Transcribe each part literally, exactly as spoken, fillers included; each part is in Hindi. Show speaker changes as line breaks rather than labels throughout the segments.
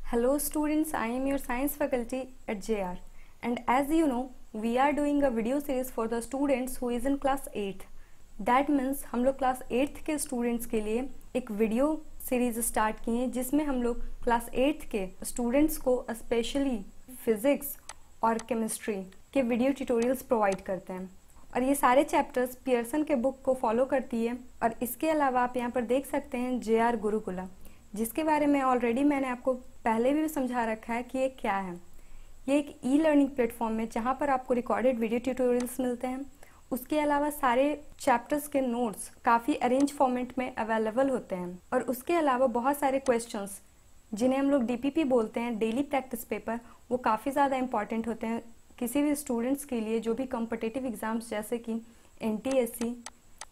Hello students, I am your science faculty at J R and as you know we are doing a video series for the students who is in class eighth. That means हम लोग क्लास एट्थ के स्टूडेंट्स के लिए एक वीडियो सीरीज स्टार्ट किए हैं जिसमें हम लोग क्लास एट्थ के स्टूडेंट्स को स्पेशली फिजिक्स और केमिस्ट्री के वीडियो ट्यूटोरियल्स प्रोवाइड करते हैं और ये सारे चैप्टर्स पियर्सन के बुक को फॉलो करती है। और इसके अलावा आप यहाँ पर देख सकते हैं जे आर गुरुकुला, जिसके बारे में ऑलरेडी मैंने आपको पहले भी समझा रखा है कि ये क्या है। ये एक ई लर्निंग प्लेटफॉर्म है जहाँ पर आपको रिकॉर्डेड वीडियो ट्यूटोरियल्स मिलते हैं। उसके अलावा सारे चैप्टर्स के नोट्स काफ़ी अरेंज फॉर्मेट में अवेलेबल होते हैं और उसके अलावा बहुत सारे क्वेश्चंस जिन्हें हम लोग डी पी पी बोलते हैं, डेली प्रैक्टिस पेपर, वो काफ़ी ज़्यादा इंपॉर्टेंट होते हैं किसी भी स्टूडेंट्स के लिए जो भी कॉम्पिटिटिव एग्ज़ाम्स जैसे कि एन टी एस सी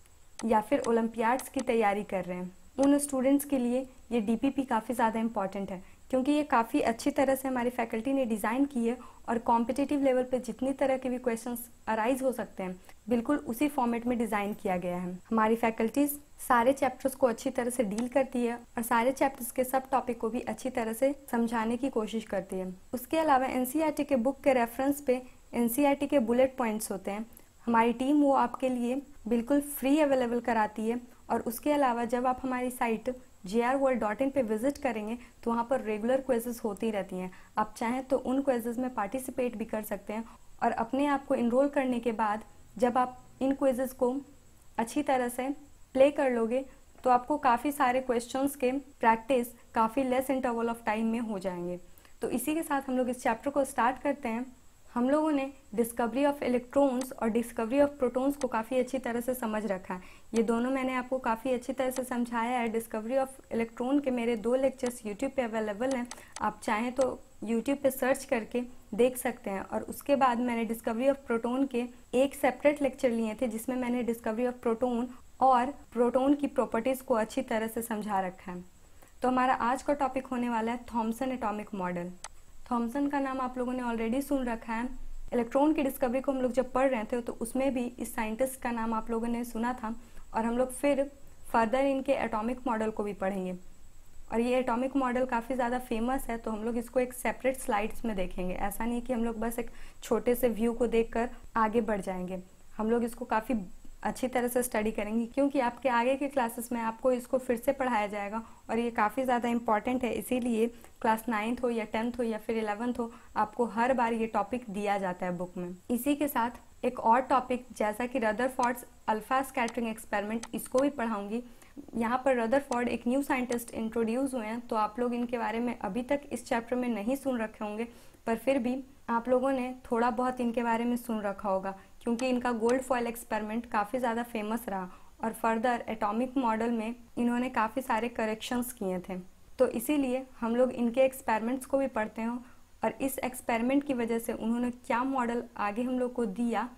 या फिर ओलंपियाड्स की तैयारी कर रहे हैं। उन स्टूडेंट्स के लिए ये डी पी पी काफ़ी ज़्यादा इंपॉर्टेंट है क्योंकि ये काफ़ी अच्छी तरह से हमारी फैकल्टी ने डिज़ाइन की है और कॉम्पिटिटिव लेवल पे जितनी तरह के भी क्वेश्चंस अराइज हो सकते हैं बिल्कुल उसी फॉर्मेट में डिज़ाइन किया गया है। हमारी फैकल्टीज सारे चैप्टर्स को अच्छी तरह से डील करती है और सारे चैप्टर्स के सब टॉपिक को भी अच्छी तरह से समझाने की कोशिश करती है। उसके अलावा N C E R T के बुक के रेफरेंस पे N C E R T के बुलेट पॉइंट्स होते हैं। हमारी टीम वो आपके लिए बिल्कुल फ्री अवेलेबल कराती है और उसके अलावा जब आप हमारी site J R world dot in पे विजिट करेंगे तो वहाँ पर रेगुलर क्विजेस होती रहती हैं। आप चाहें तो उन क्विजेस में पार्टिसिपेट भी कर सकते हैं और अपने आप को इनरोल करने के बाद जब आप इन क्विजेस को अच्छी तरह से प्ले कर लोगे तो आपको काफ़ी सारे क्वेश्चंस के प्रैक्टिस काफ़ी लेस इंटरवल ऑफ टाइम में हो जाएंगे। तो इसी के साथ हम लोग इस चैप्टर को स्टार्ट करते हैं। हम लोगों ने डिस्कवरी ऑफ इलेक्ट्रॉन्स और डिस्कवरी ऑफ प्रोटॉन्स को काफ़ी अच्छी तरह से समझ रखा है। ये दोनों मैंने आपको काफ़ी अच्छी तरह से समझाया है। डिस्कवरी ऑफ इलेक्ट्रॉन के मेरे दो लेक्चर्स यूट्यूब पे अवेलेबल हैं, आप चाहें तो यूट्यूब पे सर्च करके देख सकते हैं। और उसके बाद मैंने डिस्कवरी ऑफ प्रोटॉन के एक सेपरेट लेक्चर लिए थे जिसमें मैंने डिस्कवरी ऑफ प्रोटॉन और प्रोटॉन की प्रॉपर्टीज़ को अच्छी तरह से समझा रखा है। तो हमारा आज का टॉपिक होने वाला है थॉमसन एटॉमिक मॉडल। थॉमसन का नाम आप लोगों ने ऑलरेडी सुन रखा है। इलेक्ट्रॉन की डिस्कवरी को हम लोग जब पढ़ रहे थे तो उसमें भी इस साइंटिस्ट का नाम आप लोगों ने सुना था और हम लोग फिर फर्दर इनके एटॉमिक मॉडल को भी पढ़ेंगे। और ये एटॉमिक मॉडल काफ़ी ज़्यादा फेमस है तो हम लोग इसको एक सेपरेट स्लाइड्स में देखेंगे। ऐसा नहीं कि हम लोग बस एक छोटे से व्यू को देखकर आगे बढ़ जाएंगे, हम लोग इसको काफ़ी अच्छी तरह से स्टडी करेंगे क्योंकि आपके आगे के क्लासेस में आपको इसको फिर से पढ़ाया जाएगा और ये काफ़ी ज़्यादा इंपॉर्टेंट है। इसीलिए क्लास नाइन्थ हो या टेंथ हो या फिर इलेवेंथ हो, आपको हर बार ये टॉपिक दिया जाता है बुक में। इसी के साथ एक और टॉपिक जैसा कि रदरफोर्ड्स अल्फा स्कैटरिंग एक्सपेरिमेंट, इसको भी पढ़ाऊँगी। यहाँ पर रदरफोर्ड एक न्यू साइंटिस्ट इंट्रोड्यूस हुए हैं तो आप लोग इनके बारे में अभी तक इस चैप्टर में नहीं सुन रखे होंगे, पर फिर भी आप लोगों ने थोड़ा बहुत इनके बारे में सुन रखा होगा क्योंकि इनका गोल्ड फॉयल एक्सपेरिमेंट काफ़ी ज़्यादा फेमस रहा और फर्दर एटॉमिक मॉडल में इन्होंने काफ़ी सारे करेक्शंस किए थे। तो इसीलिए हम लोग इनके एक्सपेरिमेंट्स को भी पढ़ते हैं और इस एक्सपेरिमेंट की वजह से उन्होंने क्या मॉडल आगे हम लोग को दिया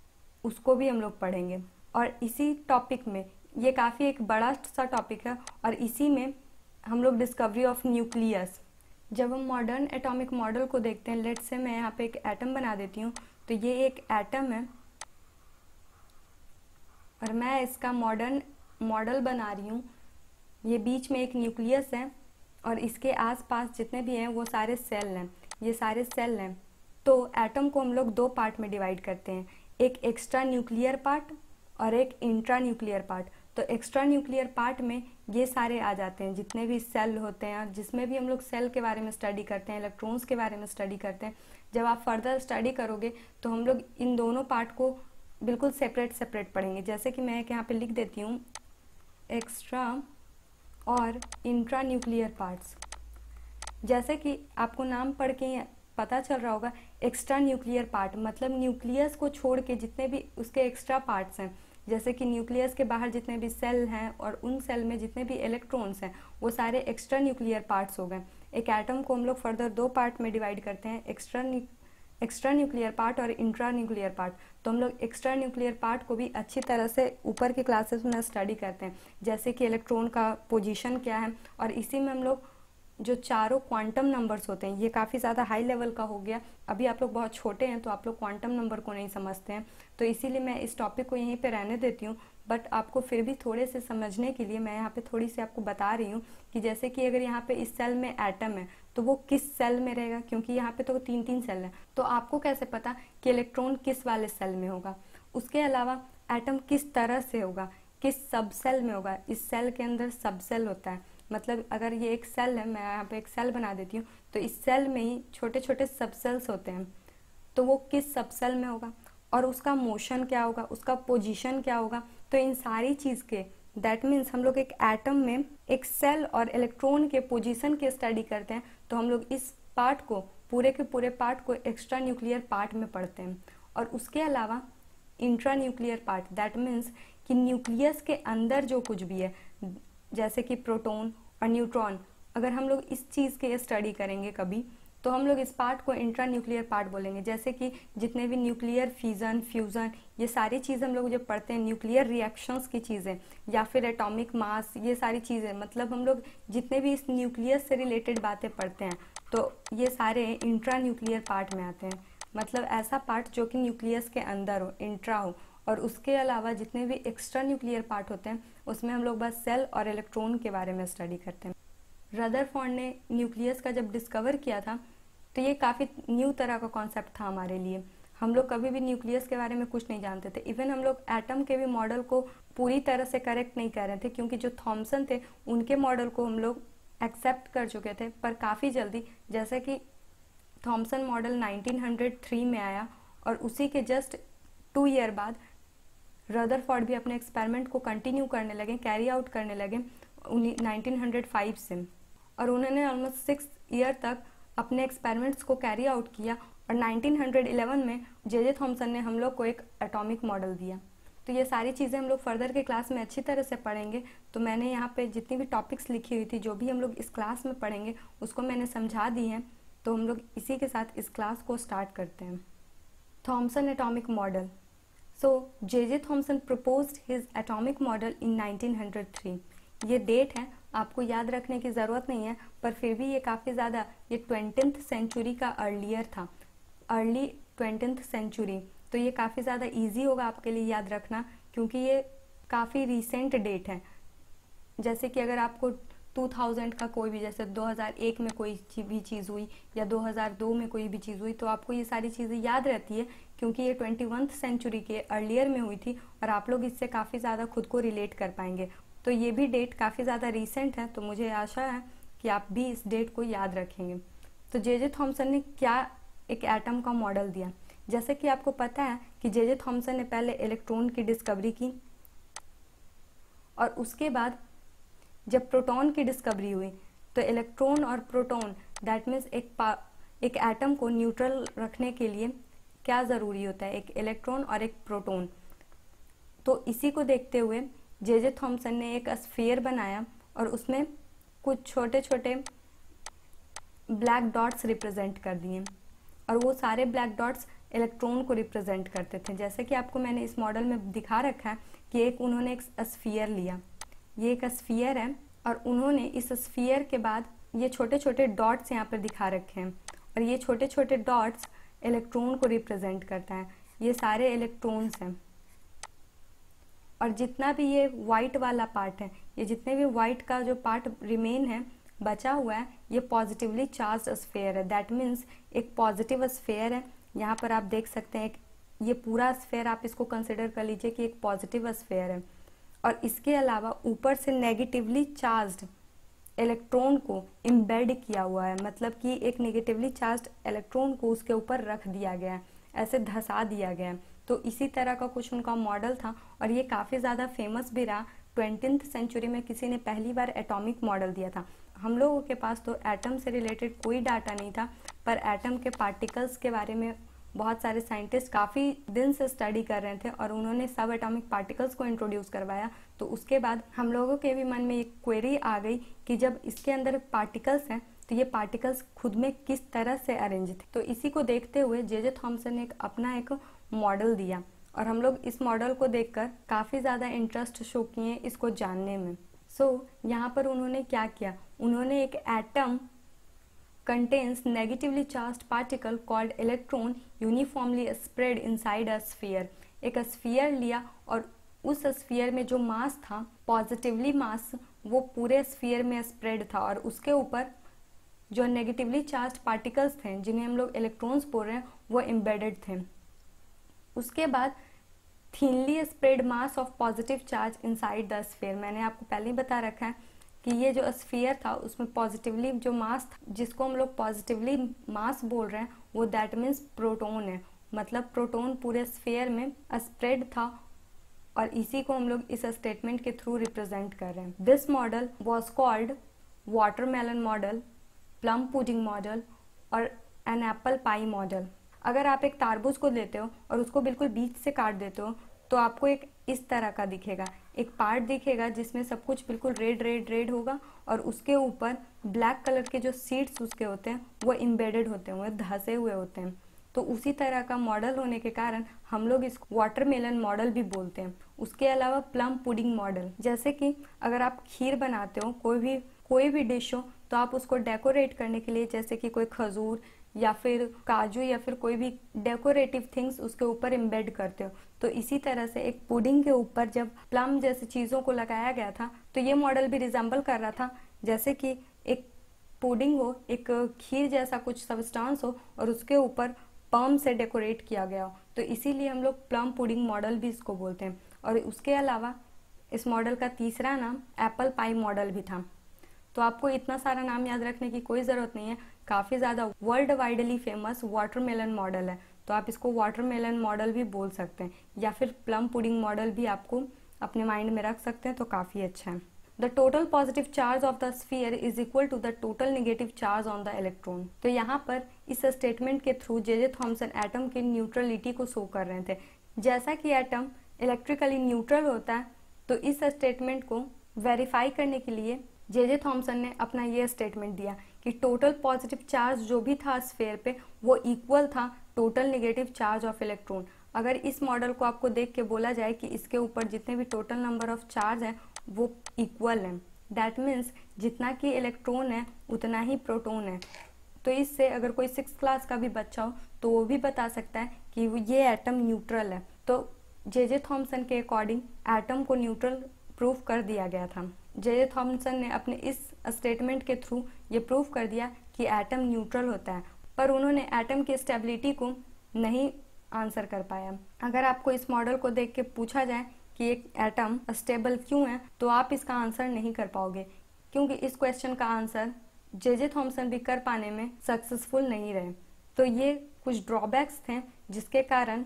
उसको भी हम लोग पढ़ेंगे। और इसी टॉपिक में ये काफ़ी एक बड़ा सा टॉपिक है और इसी में हम लोग डिस्कवरी ऑफ न्यूक्लियस, जब हम मॉडर्न एटॉमिक मॉडल को देखते हैं, लेट्स से मैं यहाँ पे एक एटम बना देती हूँ तो ये एक एटम है और मैं इसका मॉडर्न मॉडल बना रही हूँ। ये बीच में एक न्यूक्लियस है और इसके आसपास जितने भी हैं वो सारे सेल हैं, ये सारे सेल हैं। तो एटम को हम लोग दो पार्ट में डिवाइड करते हैं, एक एक्स्ट्रा न्यूक्लियर पार्ट और एक इंट्रा न्यूक्लियर पार्ट। तो एक्स्ट्रा न्यूक्लियर पार्ट में ये सारे आ जाते हैं जितने भी सेल होते हैं, जिसमें भी हम लोग सेल के बारे में स्टडी करते हैं, इलेक्ट्रॉन्स के बारे में स्टडी करते हैं। जब आप फर्दर स्टडी करोगे तो हम लोग इन दोनों पार्ट को बिल्कुल सेपरेट सेपरेट पढ़ेंगे। जैसे कि मैं यहाँ पे लिख देती हूँ एक्स्ट्रा और इंट्रा न्यूक्लियर पार्ट्स। जैसे कि आपको नाम पढ़ के पता चल रहा होगा, एक्स्ट्रा न्यूक्लियर पार्ट मतलब न्यूक्लियस को छोड़ के जितने भी उसके एक्स्ट्रा पार्ट्स हैं, जैसे कि न्यूक्लियस के बाहर जितने भी सेल हैं और उन सेल में जितने भी इलेक्ट्रॉन्स हैं वो सारे एक्स्ट्रा न्यूक्लियर पार्ट्स हो गए। एक एटम को हम लोग फर्दर दो पार्ट में डिवाइड करते हैं, एक्स्ट्रा एक्स्ट्रा न्यूक्लियर पार्ट और इंट्रा न्यूक्लियर पार्ट। तो हम लोग एक्स्ट्रा न्यूक्लियर पार्ट को भी अच्छी तरह से ऊपर के क्लासेस में स्टडी करते हैं, जैसे कि इलेक्ट्रॉन का पोजीशन क्या है। और इसी में हम लोग जो चारों क्वांटम नंबर्स होते हैं, ये काफ़ी ज़्यादा हाई लेवल का हो गया, अभी आप लोग बहुत छोटे हैं तो आप लोग क्वांटम नंबर को नहीं समझते हैं, तो इसीलिए मैं इस टॉपिक को यहीं पे रहने देती हूँ। बट आपको फिर भी थोड़े से समझने के लिए मैं यहाँ पे थोड़ी सी आपको बता रही हूँ कि जैसे कि अगर यहाँ पे इस सेल में एटम है तो वो किस सेल में रहेगा, क्योंकि यहाँ पे तो तीन तीन सेल है, तो आपको कैसे पता कि इलेक्ट्रॉन किस वाले सेल में होगा। उसके अलावा एटम किस तरह से होगा, किस सब सेल में होगा। इस सेल के अंदर सब सेल होता है, मतलब अगर ये एक सेल है, मैं यहाँ पे एक सेल बना देती हूँ, तो इस सेल में ही छोटे छोटे सब सेल्स होते हैं, तो वो किस सब सेल में होगा और उसका मोशन क्या होगा, उसका पोजीशन क्या होगा। तो इन सारी चीज़ के दैट मीन्स हम लोग एक एटम में एक सेल और इलेक्ट्रॉन के पोजीशन की स्टडी करते हैं, तो हम लोग इस पार्ट को, पूरे के पूरे पार्ट को एक्स्ट्रा न्यूक्लियर पार्ट में पढ़ते हैं। और उसके अलावा intra nuclear part, that means कि न्यूक्लियस के अंदर जो कुछ भी है, जैसे कि प्रोटॉन और न्यूट्रॉन, अगर हम लोग इस चीज़ के स्टडी करेंगे कभी, तो हम लोग इस पार्ट को इंट्रा न्यूक्लियर पार्ट बोलेंगे। जैसे कि जितने भी न्यूक्लियर फिजन, फ्यूज़न, ये सारी चीज़ें हम लोग जब पढ़ते हैं, न्यूक्लियर रिएक्शंस की चीज़ें या फिर एटॉमिक मास, ये सारी चीज़ें, मतलब हम लोग जितने भी इस न्यूक्लियस से रिलेटेड बातें पढ़ते हैं, तो ये सारे इंट्रा न्यूक्लियर पार्ट में आते हैं। मतलब ऐसा पार्ट जो कि न्यूक्लियस के अंदर हो, इंट्रा हो। और उसके अलावा जितने भी एक्स्ट्रा न्यूक्लियर पार्ट होते हैं, उसमें हम लोग बस सेल और इलेक्ट्रॉन के बारे में स्टडी करते हैं। रदरफोर्ड ने न्यूक्लियस का जब डिस्कवर किया था, तो ये काफ़ी न्यू तरह का कॉन्सेप्ट था हमारे लिए। हम लोग कभी भी न्यूक्लियस के बारे में कुछ नहीं जानते थे। इवन हम लोग एटम के भी मॉडल को पूरी तरह से करेक्ट नहीं कर रहे थे, क्योंकि जो थॉमसन थे उनके मॉडल को हम लोग एक्सेप्ट कर चुके थे। पर काफ़ी जल्दी, जैसे कि Thomson model nineteen hundred three में आया और उसी के जस्ट टू ईयर बाद रदरफोर्ड भी अपने एक्सपेरिमेंट को कंटिन्यू करने लगे, कैरी आउट करने लगे नाइनटीन हंड्रेड फाइव से। और उन्होंने ऑलमोस्ट सिक्स ईयर तक अपने एक्सपेरिमेंट्स को कैरी आउट किया और नाइनटीन हंड्रेड इलेवन में जे जे थॉमसन ने हम लोग को एक एटॉमिक मॉडल दिया। तो ये सारी चीज़ें हम लोग फर्दर के क्लास में अच्छी तरह से पढ़ेंगे। तो मैंने यहाँ पे जितनी भी टॉपिक्स लिखी हुई थी, जो भी हम लोग इस क्लास में पढ़ेंगे, उसको मैंने समझा दी हैं। तो हम लोग इसी के साथ इस क्लास को स्टार्ट करते हैं। Thomson atomic model. So J J Thomson proposed his atomic model in nineteen hundred three. ये डेट है, आपको याद रखने की ज़रूरत नहीं है, पर फिर भी ये काफ़ी ज़्यादा, ये ट्वेंटियथ सेंचुरी का अर्लियर था, अर्ली ट्वेंटियथ सेंचुरी। तो ये काफ़ी ज़्यादा इजी होगा आपके लिए याद रखना, क्योंकि ये काफ़ी रिसेंट डेट है। जैसे कि अगर आपको टू थाउज़ेंड का कोई भी, जैसे दो हज़ार एक में कोई भी चीज़ हुई या दो हज़ार दो में कोई भी चीज़ हुई, तो आपको ये सारी चीज़ें याद रहती है, क्योंकि ये ट्वेंटी वंथ सेंचुरी के अर्लियर में हुई थी और आप लोग इससे काफ़ी ज़्यादा खुद को रिलेट कर पाएंगे। तो ये भी डेट काफ़ी ज़्यादा रीसेंट है, तो मुझे आशा है कि आप भी इस डेट को याद रखेंगे। तो जे जे थॉमसन ने क्या एक एटम का मॉडल दिया। जैसे कि आपको पता है कि जे जे थॉमसन ने पहले इलेक्ट्रॉन की डिस्कवरी की और उसके बाद जब प्रोटॉन की डिस्कवरी हुई, तो इलेक्ट्रॉन और प्रोटॉन, दैट मीन्स एक एक एटम को न्यूट्रल रखने के लिए क्या ज़रूरी होता है, एक इलेक्ट्रॉन और एक प्रोटॉन। तो इसी को देखते हुए जे जे थॉमसन ने एक स्फीयर बनाया और उसमें कुछ छोटे छोटे ब्लैक डॉट्स रिप्रेजेंट कर दिए, और वो सारे ब्लैक डॉट्स इलेक्ट्रॉन को रिप्रेजेंट करते थे। जैसे कि आपको मैंने इस मॉडल में दिखा रखा है कि एक उन्होंने एक स्फीयर लिया, ये एक स्फीयर है, और उन्होंने इस स्फीयर के बाद ये छोटे छोटे डॉट्स यहाँ पर दिखा रखे हैं, और ये छोटे छोटे डॉट्स इलेक्ट्रॉन को रिप्रेजेंट करता है। ये सारे इलेक्ट्रॉन्स हैं, और जितना भी ये वाइट वाला पार्ट है, ये जितने भी वाइट का जो पार्ट रिमेन है, बचा हुआ है, ये पॉजिटिवली चार्ज स्फीयर है। दैट मीन्स एक पॉजिटिव स्फीयर है। यहाँ पर आप देख सकते हैं, एक ये पूरा स्फीयर आप इसको कंसिडर कर लीजिए कि एक पॉजिटिव स्फीयर है, और इसके अलावा ऊपर से नेगेटिवली चार्ज्ड इलेक्ट्रॉन को इम्बेड किया हुआ है, मतलब कि एक नेगेटिवली चार्ज्ड इलेक्ट्रॉन को उसके ऊपर रख दिया गया है, ऐसे धंसा दिया गया है। तो इसी तरह का कुछ उनका मॉडल था, और ये काफ़ी ज़्यादा फेमस भी रहा। ट्वेंटियथ सेंचुरी में किसी ने पहली बार एटॉमिक मॉडल दिया था। हम लोगों के पास तो एटम से रिलेटेड कोई डाटा नहीं था, पर एटम के पार्टिकल्स के बारे में बहुत सारे साइंटिस्ट काफ़ी दिन से स्टडी कर रहे थे, और उन्होंने सब एटॉमिक पार्टिकल्स को इंट्रोड्यूस करवाया। तो उसके बाद हम लोगों के भी मन में एक क्वेरी आ गई कि जब इसके अंदर पार्टिकल्स हैं, तो ये पार्टिकल्स खुद में किस तरह से अरेंज थे। तो इसी को देखते हुए जे जे थॉमसन ने एक अपना एक मॉडल दिया, और हम लोग इस मॉडल को देखकर काफ़ी ज़्यादा इंटरेस्ट शो किए इसको जानने में। सो so, यहाँ पर उन्होंने क्या किया, उन्होंने एक atom contains negatively charged particle called electron uniformly spread inside a sphere। एक स्फीयर लिया, और उस स्फीयर में जो मास था, पॉजिटिवली मास, वो पूरे स्फीयर में स्प्रेड था, और उसके ऊपर जो नेगेटिवली चार्ज पार्टिकल्स थे जिन्हें हम लोग इलेक्ट्रॉन्स बोल रहे हैं वो एम्बेडेड थे। उसके बाद thinly spread mass of positive charge inside the sphere. मैंने आपको पहले ही बता रखा है कि ये जो स्फीयर था उसमें पॉजिटिवली जो मास था, जिसको हम लोग पॉजिटिवली मास बोल रहे हैं, वो दैट मीन्स प्रोटॉन है। मतलब प्रोटॉन पूरे स्फीयर में स्प्रेड था और इसी को हम लोग इस स्टेटमेंट के थ्रू रिप्रेजेंट कर रहे हैं। This model was called watermelon model, plum pudding model और एन एप्पल पाई मॉडल। अगर आप एक तारबूज को लेते हो और उसको बिल्कुल बीच से काट देते हो तो आपको एक इस तरह का दिखेगा, एक पार्ट दिखेगा जिसमें सब कुछ बिल्कुल रेड रेड रेड होगा और उसके ऊपर ब्लैक कलर के जो सीड्स उसके होते हैं वो इम्बेडेड होते हैं, वो धंसे हुए होते हैं। तो उसी तरह का मॉडल होने के कारण हम लोग इसको वाटरमेलन मॉडल भी बोलते हैं। उसके अलावा प्लम पुडिंग मॉडल, जैसे कि अगर आप खीर बनाते हो, कोई भी कोई भी डिश हो, तो आप उसको डेकोरेट करने के लिए जैसे कि कोई खजूर या फिर काजू या फिर कोई भी डेकोरेटिव थिंग्स उसके ऊपर एम्बेड करते हो। तो इसी तरह से एक पुडिंग के ऊपर जब प्लम जैसी चीज़ों को लगाया गया था तो ये मॉडल भी रिजेंबल कर रहा था जैसे कि एक पुडिंग हो, एक खीर जैसा कुछ सब्सटेंस हो और उसके ऊपर पम से डेकोरेट किया गया हो। तो इसीलिए हम लोग प्लम पुडिंग मॉडल भी इसको बोलते हैं। और उसके अलावा इस मॉडल का तीसरा नाम एप्पल पाई मॉडल भी था। तो आपको इतना सारा नाम याद रखने की कोई ज़रूरत नहीं है, काफ़ी ज़्यादा world widely famous watermelon model है, तो आप इसको वाटरमेलन मॉडल भी बोल सकते हैं या फिर प्लम पुडिंग मॉडल भी आपको अपने माइंड में रख सकते हैं, तो काफ़ी अच्छा है। The total positive charge of the sphere is equal to the total negative charge on the electron. तो यहाँ पर इस स्टेटमेंट के through J J Thomson atom की न्यूट्रलिटी को शो कर रहे थे। जैसा कि एटम इलेक्ट्रिकली न्यूट्रल होता है, तो इस स्टेटमेंट को वेरीफाई करने के लिए जे जे थॉमसन ने अपना ये स्टेटमेंट दिया कि टोटल पॉजिटिव चार्ज जो भी था स्फीयर पे वो इक्वल था total negative charge of electron. अगर इस मॉडल को आपको देख के बोला जाए कि इसके ऊपर जितने भी टोटल नंबर ऑफ चार्ज हैं वो इक्वल है, दैट मीन्स जितना कि इलेक्ट्रॉन है उतना ही प्रोटॉन है। तो इससे अगर कोई सिक्स क्लास का भी बच्चा हो तो वो भी बता सकता है कि ये एटम न्यूट्रल है। तो जे जे थॉमसन के अकॉर्डिंग एटम को न्यूट्रल प्रूफ कर दिया गया था। जे जे थॉमसन ने अपने इस स्टेटमेंट के थ्रू ये प्रूफ कर दिया कि एटम न्यूट्रल होता है, पर उन्होंने एटम की स्टेबिलिटी को नहीं आंसर कर पाया। अगर आपको इस मॉडल को देख के पूछा जाए कि एक एटम स्टेबल क्यों है, तो आप इसका आंसर नहीं कर पाओगे, क्योंकि इस क्वेश्चन का आंसर जे जे थॉमसन भी कर पाने में सक्सेसफुल नहीं रहे। तो ये कुछ ड्रॉबैक्स थे जिसके कारण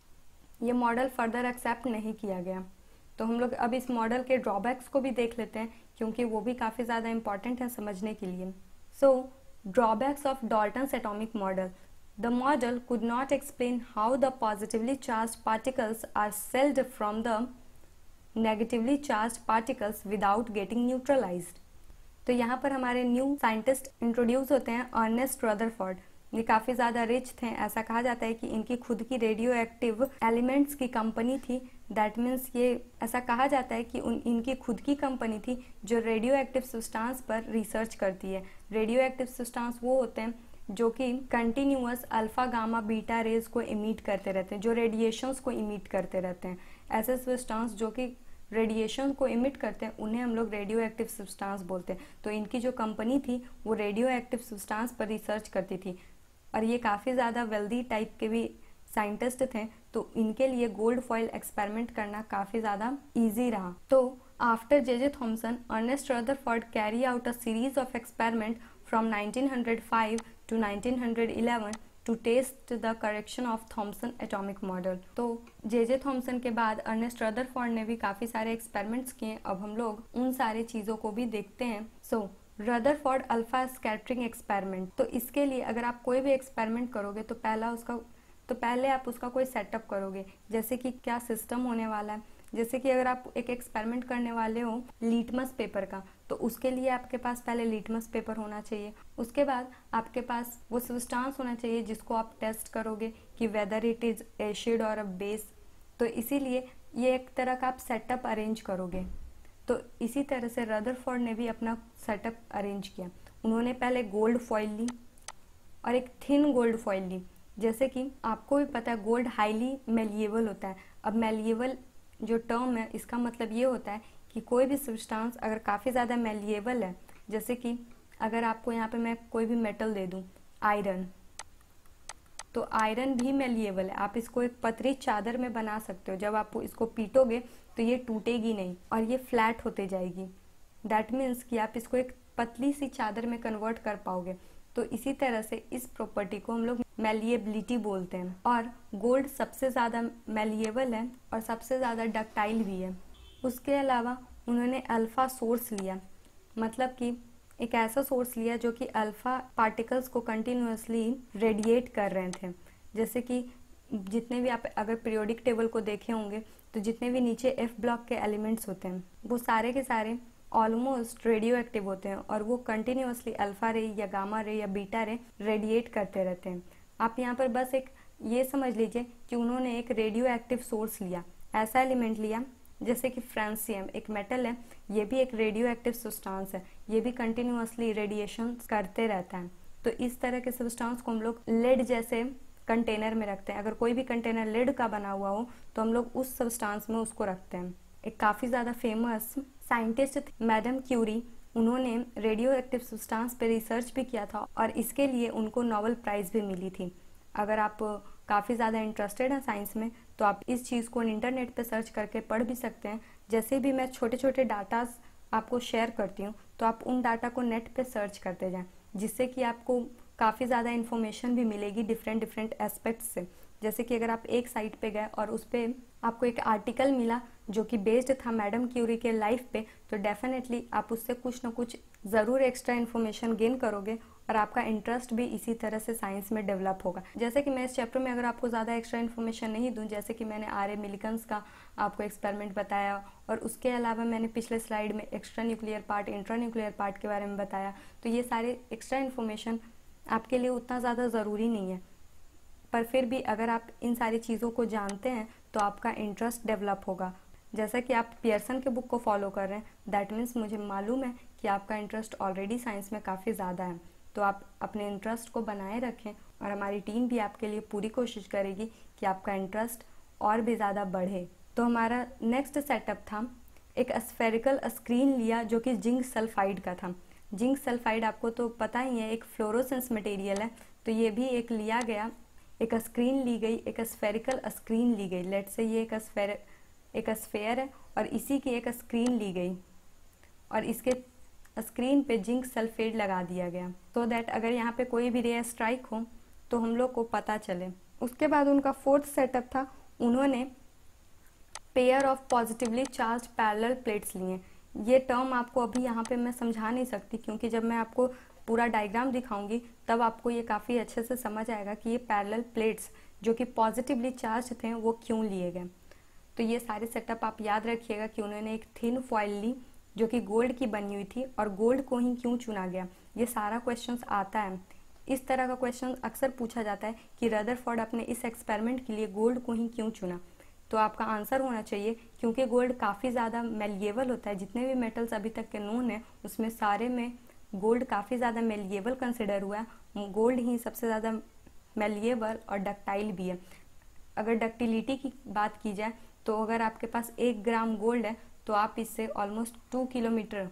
ये मॉडल फर्दर एक्सेप्ट नहीं किया गया। तो हम लोग अब इस मॉडल के ड्रॉबैक्स को भी देख लेते हैं, क्योंकि वो भी काफ़ी ज़्यादा इंपॉर्टेंट है समझने के लिए। So drawbacks of Dalton's atomic model. The model could not explain how the positively charged particles are shelled from the negatively charged particles without getting neutralized. तो यहाँ पर हमारे न्यू साइंटिस्ट इंट्रोड्यूस होते हैं, अर्नेस्ट रदरफोर्ड। ये काफ़ी ज़्यादा रिच थे, ऐसा कहा जाता है कि इनकी खुद की रेडियो एक्टिव एलिमेंट्स की कंपनी थी। दैट मीन्स ये ऐसा कहा जाता है कि उन इनकी खुद की कंपनी थी जो रेडियो एक्टिव सब्सटेंस पर रिसर्च करती है। रेडियो एक्टिव सब्सटेंस वो होते हैं जो कि continuous alpha gamma beta rays को इमिट करते रहते हैं, जो रेडिएशंस को इमिट करते रहते हैं। ऐसे सब्सटेंस जो कि रेडिएशन को इमिट करते हैं उन्हें हम लोग रेडियो एक्टिव सब्सटेंस बोलते हैं। तो इनकी जो कंपनी थी वो रेडियो एक्टिव सब्सटेंस पर रिसर्च करती थी और ये काफ़ी ज़्यादा वेल्दी टाइप के भी साइंटिस्ट थे, तो इनके लिए गोल्ड फॉइल एक्सपेरिमेंट करना काफ़ी ज़्यादा ईजी रहा। तो after J J Thomson, Ernest Rutherford carry out a series of experiment from nineteen oh five to nineteen eleven to test the correction of Thomson atomic model. तो जे जे थॉमसन के बाद अर्नेस्ट रदरफोर्ड ने भी काफ़ी सारे एक्सपेरिमेंट्स किए। अब हम लोग उन सारी चीज़ों को भी देखते हैं। So Rutherford alpha scattering experiment. तो इसके लिए अगर आप कोई भी एक्सपेरिमेंट करोगे तो पहला उसका तो पहले आप उसका कोई सेटअप करोगे, जैसे कि क्या सिस्टम होने वाला है। जैसे कि अगर आप एक एक्सपेरिमेंट करने वाले हो लिटमस पेपर का, तो उसके लिए आपके पास पहले लिटमस पेपर होना चाहिए। उसके बाद आपके पास वो सब्सटेंस होना चाहिए जिसको आप टेस्ट करोगे कि वेदर इट इज़ एसिड और अ बेस। तो इसीलिए ये एक तरह का आप सेटअप अरेंज करोगे। तो इसी तरह से रदरफोर्ड ने भी अपना सेटअप अरेंज किया। उन्होंने पहले गोल्ड फॉइल ली और एक थिन गोल्ड फॉइल ली। जैसे कि आपको भी पता है गोल्ड हाईली मेलिएबल होता है। अब मेलिएबल जो टर्म है इसका मतलब ये होता है कि कोई भी सब्सटेंस अगर काफ़ी ज़्यादा मेलिएबल है, जैसे कि अगर आपको यहाँ पे मैं कोई भी मेटल दे दूँ, आयरन, तो आयरन भी मेलिएबल है। आप इसको एक पतली चादर में बना सकते हो। जब आप इसको पीटोगे तो ये टूटेगी नहीं और ये फ्लैट होते जाएगी। दैट मीन्स कि आप इसको एक पतली सी चादर में कन्वर्ट कर पाओगे। तो इसी तरह से इस प्रॉपर्टी को हम लोग मेलिएबिलिटी बोलते हैं। और गोल्ड सबसे ज़्यादा मेलिएबल है और सबसे ज़्यादा डक्टाइल भी है। उसके अलावा उन्होंने अल्फ़ा सोर्स लिया, मतलब कि एक ऐसा सोर्स लिया जो कि अल्फ़ा पार्टिकल्स को कंटिन्यूसली रेडिएट कर रहे थे। जैसे कि जितने भी आप अगर पीरियोडिक टेबल को देखे होंगे तो जितने भी नीचे एफ ब्लॉक के एलिमेंट्स होते हैं वो सारे के सारे ऑलमोस्ट रेडियो एक्टिव होते हैं और वो कंटिन्यूसली अल्फ़ा रे या गामा रे या बीटा रे रेडिएट करते रहते हैं। आप यहाँ पर बस एक ये समझ लीजिए कि उन्होंने एक रेडियो एक्टिव सोर्स लिया, ऐसा एलिमेंट लिया जैसे कि फ्रांसियम एक मेटल है, ये भी एक रेडियो एक्टिव सब्सटेंस है, ये भी कंटिन्यूसली रेडिएशन करते रहता है। तो इस तरह के सब्सटेंस को हम लोग लेड जैसे कंटेनर में रखते हैं। अगर कोई भी कंटेनर लेड का बना हुआ हो तो हम लोग उस सब्सटेंस में उसको रखते हैं। एक काफ़ी ज़्यादा फेमस साइंटिस्ट मैडम क्यूरी, उन्होंने रेडियो एक्टिव सब्सटेंस पे रिसर्च भी किया था और इसके लिए उनको नोबेल प्राइज़ भी मिली थी। अगर आप काफ़ी ज़्यादा इंटरेस्टेड हैं साइंस में तो आप इस चीज़ को इंटरनेट पे सर्च करके पढ़ भी सकते हैं। जैसे भी मैं छोटे छोटे डाटाज आपको शेयर करती हूँ तो आप उन डाटा को नेट पे सर्च करते जाएं, जिससे कि आपको काफ़ी ज़्यादा इन्फॉर्मेशन भी मिलेगी डिफरेंट डिफरेंट एस्पेक्ट्स से। जैसे कि अगर आप एक साइट पे गए और उस पर आपको एक आर्टिकल मिला जो कि बेस्ड था मैडम क्यूरी के लाइफ पे, तो डेफिनेटली आप उससे कुछ ना कुछ ज़रूर एक्स्ट्रा इन्फॉर्मेशन गेन करोगे और आपका इंटरेस्ट भी इसी तरह से साइंस में डेवलप होगा। जैसे कि मैं इस चैप्टर में अगर आपको ज़्यादा एक्स्ट्रा इन्फॉर्मेशन नहीं दूं, जैसे कि मैंने आर ए मिलिकन्स का आपको एक्सपेरिमेंट बताया और उसके अलावा मैंने पिछले स्लाइड में extra nuclear part, intra nuclear part के बारे में बताया, तो ये सारे एक्स्ट्रा इन्फॉर्मेशन आपके लिए उतना ज़्यादा ज़रूरी नहीं है। पर फिर भी अगर आप इन सारी चीज़ों को जानते हैं तो आपका इंटरेस्ट डेवलप होगा। जैसा कि आप पियर्सन के बुक को फॉलो कर रहे हैं, दैट मीन्स मुझे मालूम है कि आपका इंटरेस्ट ऑलरेडी साइंस में काफ़ी ज़्यादा है। तो आप अपने इंटरेस्ट को बनाए रखें और हमारी टीम भी आपके लिए पूरी कोशिश करेगी कि आपका इंटरेस्ट और भी ज़्यादा बढ़े। तो हमारा नेक्स्ट सेटअप था, एक स्फेरिकल स्क्रीन लिया जो कि जिंक सल्फाइड का था। जिंक सल्फाइड आपको तो पता ही है, एक फ्लोरोसेंस मटेरियल है। तो ये भी एक लिया गया, एक स्क्रीन ली गई, एक स्फेरिकल स्क्रीन ली गई। लेट से ये एक स्फेर एक स्फेयर है और इसी की एक स्क्रीन ली गई और इसके स्क्रीन पे जिंक सल्फेट लगा दिया गया, सो so दैट अगर यहाँ पे कोई भी रे स्ट्राइक हो तो हम लोग को पता चले। उसके बाद उनका फोर्थ सेटअप था, उन्होंने pair of positively charge parallel plates लिए। ये टर्म आपको अभी यहाँ पे मैं समझा नहीं सकती, क्योंकि जब मैं आपको पूरा डायग्राम दिखाऊंगी तब आपको ये काफ़ी अच्छे से समझ आएगा कि ये पैरेलल प्लेट्स जो कि पॉजिटिवली चार्ज थे वो क्यों लिए गए। तो ये सारे सेटअप आप याद रखिएगा कि उन्होंने एक थिन फॉइल ली जो कि गोल्ड की बनी हुई थी और गोल्ड को ही क्यों चुना गया, ये सारा क्वेश्चंस आता है। इस तरह का क्वेश्चन अक्सर पूछा जाता है कि रदरफोर्ड अपने इस एक्सपेरिमेंट के लिए गोल्ड को ही क्यों चुना। तो आपका आंसर होना चाहिए क्योंकि गोल्ड काफ़ी ज़्यादा मेलिएबल होता है। जितने भी मेटल्स अभी तक के नोन है उसमें सारे में गोल्ड काफ़ी ज़्यादा मेलिएबल कंसिडर हुआ है। गोल्ड ही सबसे ज़्यादा मेलिएबल और डक्टाइल भी है। अगर डक्टिलिटी की बात की जाए तो अगर आपके पास एक ग्राम गोल्ड है तो आप इससे ऑलमोस्ट टू किलोमीटर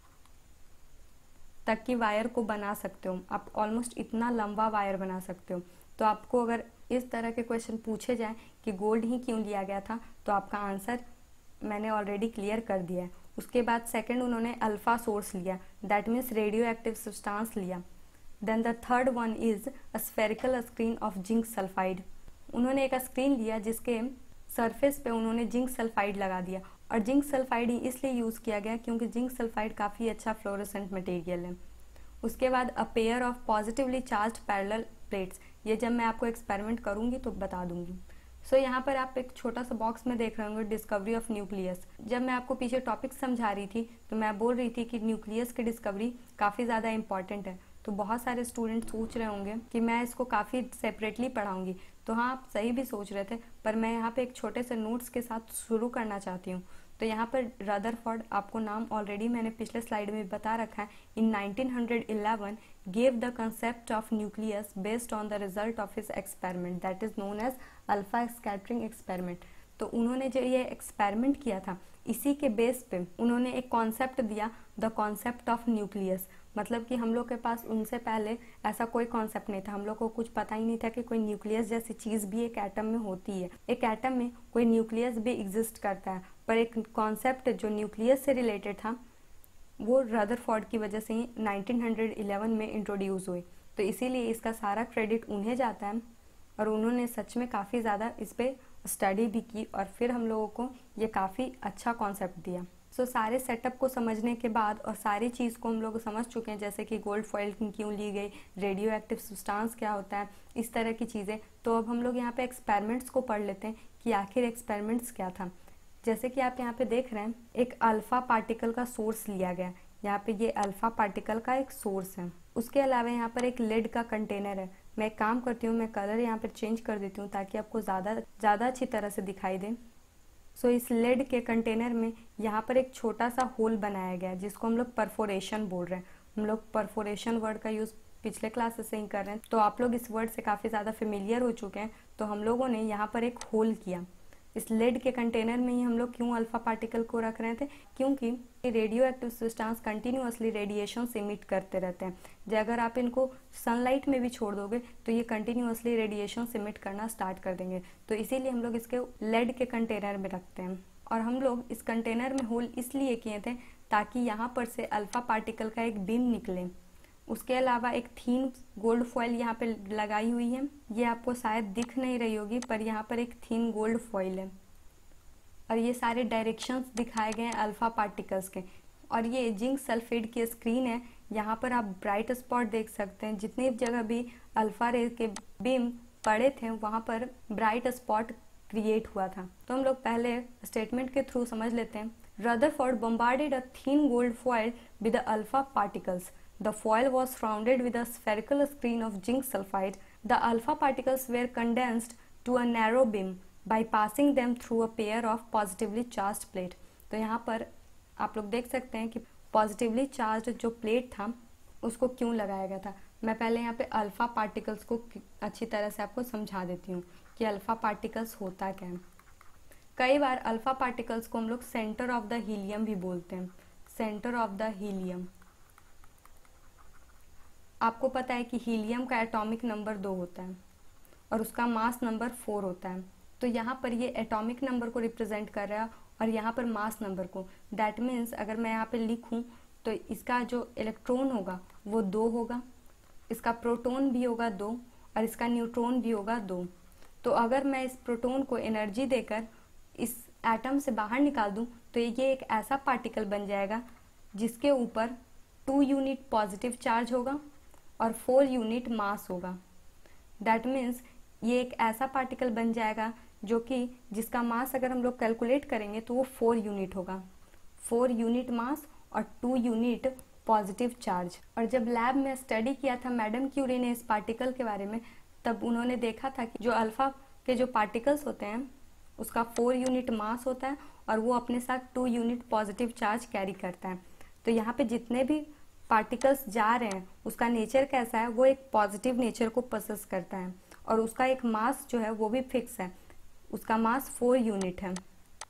तक की वायर को बना सकते हो। आप ऑलमोस्ट इतना लंबा वायर बना सकते हो। तो आपको अगर इस तरह के क्वेश्चन पूछे जाए कि गोल्ड ही क्यों लिया गया था तो आपका आंसर मैंने ऑलरेडी क्लियर कर दिया है। उसके बाद सेकंड उन्होंने अल्फा सोर्स लिया, that means radio active substance लिया। Then the third one is a spherical screen of zinc sulphide. उन्होंने एक स्क्रीन लिया जिसके सरफेस पे उन्होंने जिंक सल्फाइड लगा दिया और जिंक सल्फाइड ही इसलिए यूज़ किया गया क्योंकि जिंक सल्फाइड काफ़ी अच्छा फ्लोरोसेंट मटेरियल है। उसके बाद a pair of positively charge parallel plates, ये जब मैं आपको एक्सपेरिमेंट करूँगी तो बता दूंगी। सो so, यहाँ पर आप एक छोटा सा बॉक्स में देख रहे होंगे डिस्कवरी ऑफ न्यूक्लियस। जब मैं आपको पीछे टॉपिक समझा रही थी तो मैं बोल रही थी कि न्यूक्लियस की डिस्कवरी काफ़ी ज़्यादा इंपॉर्टेंट है। तो बहुत सारे स्टूडेंट सोच रहे होंगे कि मैं इसको काफ़ी सेपरेटली पढ़ाऊंगी, तो हाँ आप सही भी सोच रहे थे, पर मैं यहाँ पे एक छोटे से नोट्स के साथ शुरू करना चाहती हूँ। तो यहाँ पर रदरफोर्ड, आपको नाम ऑलरेडी मैंने पिछले स्लाइड में बता रखा है, in nineteen eleven gave the concept of nucleus based on the result of his experiment that is known as alpha scattering experiment. तो उन्होंने जो ये एक्सपेरिमेंट किया था इसी के बेस पे उन्होंने एक कॉन्सेप्ट दिया, द कॉन्सेप्ट ऑफ न्यूक्लियस। मतलब कि हम लोग के पास उनसे पहले ऐसा कोई कॉन्सेप्ट नहीं था, हम लोग को कुछ पता ही नहीं था कि कोई न्यूक्लियस जैसी चीज़ भी एक एटम में होती है। एक एटम में कोई न्यूक्लियस भी एग्जिस्ट करता है, पर एक कॉन्सेप्ट जो न्यूक्लियस से रिलेटेड था वो रदरफोर्ड की वजह से ही नाइनटीन इलेवन में इंट्रोड्यूस हुई। तो इसीलिए इसका सारा क्रेडिट उन्हें जाता है और उन्होंने सच में काफ़ी ज़्यादा इस पर स्टडी भी की और फिर हम लोगों को ये काफ़ी अच्छा कॉन्सेप्ट दिया। सो so, सारे सेटअप को समझने के बाद और सारी चीज़ को हम लोग समझ चुके हैं, जैसे कि गोल्ड फॉइल क्यों ली गई, रेडियो एक्टिव सब्सटेंस क्या होता है, इस तरह की चीज़ें। तो अब हम लोग यहाँ पे एक्सपेरिमेंट्स को पढ़ लेते हैं कि आखिर एक्सपेरिमेंट्स क्या था। जैसे कि आप यहाँ पे देख रहे हैं, एक अल्फ़ा पार्टिकल का सोर्स लिया गया। यहाँ पे ये अल्फ़ा पार्टिकल का एक सोर्स है। उसके अलावा यहाँ पर एक लेड का कंटेनर है। मैं एक काम करती हूँ, मैं कलर यहाँ पर चेंज कर देती हूँ ताकि आपको ज़्यादा ज़्यादा अच्छी तरह से दिखाई दे। सो so, इस लेड के कंटेनर में यहाँ पर एक छोटा सा होल बनाया गया है जिसको हम लोग परफोरेशन बोल रहे हैं। हम लोग परफोरेशन वर्ड का यूज़ पिछले क्लासेस से ही कर रहे हैं, तो आप लोग इस वर्ड से काफ़ी ज़्यादा फेमिलियर हो चुके हैं। तो हम लोगों ने यहाँ पर एक होल किया। इस लेड के कंटेनर में ही हम लोग क्यों अल्फ़ा पार्टिकल को रख रहे थे, क्योंकि radio active substance continuously radiation emit करते रहते हैं। जब अगर आप इनको सनलाइट में भी छोड़ दोगे तो ये कंटिन्यूअसली रेडिएशन इमिट करना स्टार्ट कर देंगे। तो इसीलिए हम लोग इसके लेड के कंटेनर में रखते हैं। और हम लोग इस कंटेनर में होल इसलिए किए थे ताकि यहाँ पर से अल्फ़ा पार्टिकल का एक बीम निकले। उसके अलावा एक थीन गोल्ड फॉइल यहाँ पे लगाई हुई है। ये आपको शायद दिख नहीं रही होगी, पर यहाँ पर एक थीन गोल्ड फॉइल है और ये सारे डायरेक्शंस दिखाए गए हैं अल्फ़ा पार्टिकल्स के। और ये जिंक सल्फेट की स्क्रीन है। यहाँ पर आप ब्राइट स्पॉट देख सकते हैं। जितनी जगह भी अल्फ़ा रे के बीम पड़े थे वहाँ पर ब्राइट स्पॉट क्रिएट हुआ था। तो हम लोग पहले स्टेटमेंट के थ्रू समझ लेते हैं। Rutherford bombarded a thin gold foil with the alpha particles. The foil was surrounded with a spherical screen of zinc sulfide. The alpha particles were condensed to a narrow beam by passing them through a pair of positively charged plate. तो यहाँ पर आप लोग देख सकते हैं कि पॉजिटिवली चार्ज जो प्लेट था उसको क्यों लगाया गया था। मैं पहले यहाँ पे अल्फ़ा पार्टिकल्स को अच्छी तरह से आपको समझा देती हूँ कि अल्फ़ा पार्टिकल्स होता क्या है। कई बार अल्फ़ा पार्टिकल्स को हम लोग सेंटर ऑफ द हीलियम भी बोलते हैं। सेंटर ऑफ द हीलियम, आपको पता है कि हीलियम का एटॉमिक नंबर दो होता है और उसका मास नंबर फोर होता है। तो यहाँ पर ये एटॉमिक नंबर को रिप्रेजेंट कर रहा है और यहाँ पर मास नंबर को। दैट मीन्स अगर मैं यहाँ पे लिखूँ तो इसका जो इलेक्ट्रॉन होगा वो दो होगा, इसका प्रोटॉन भी होगा दो और इसका न्यूट्रॉन भी होगा दो। तो अगर मैं इस प्रोटॉन को एनर्जी देकर इस एटम से बाहर निकाल दूँ तो ये एक ऐसा पार्टिकल बन जाएगा जिसके ऊपर टू यूनिट पॉजिटिव चार्ज होगा और फोर यूनिट मास होगा। दैट मीन्स ये एक ऐसा पार्टिकल बन जाएगा जो कि जिसका मास अगर हम लोग कैलकुलेट करेंगे तो वो फोर यूनिट होगा। फोर यूनिट मास और टू यूनिट पॉजिटिव चार्ज। और जब लैब में स्टडी किया था मैडम क्यूरी ने इस पार्टिकल के बारे में, तब उन्होंने देखा था कि जो अल्फ़ा के जो पार्टिकल्स होते हैं उसका फोर यूनिट मास होता है और वो अपने साथ two unit positive charge carry करता है। तो यहाँ पे जितने भी पार्टिकल्स जा रहे हैं उसका नेचर कैसा है, वो एक पॉजिटिव नेचर को पोसेस करता है और उसका एक मास जो है वो भी फिक्स है, उसका मास फोर यूनिट है।